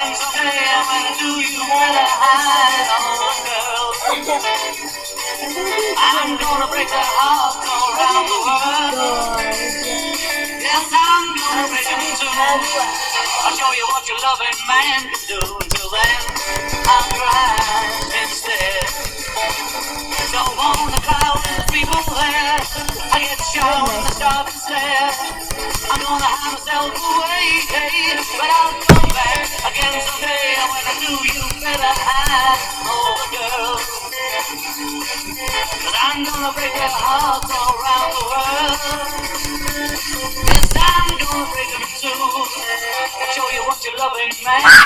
And someday I'm gonna do you better hide on, girl. I'm gonna break the hearts all around the world. Yes, I'm gonna break them too. I'll show you what your loving man can do. Until then, I'll drive instead. Don't want a cloud and the people there. I get shy when the stars stare. I'm gonna hide myself away, hey, but I'll come back again someday. And when I do, you better hide, oh girl. 'Cause I'm gonna break their hearts all around the world. Yes, I'm gonna break them too. Show you what your loving man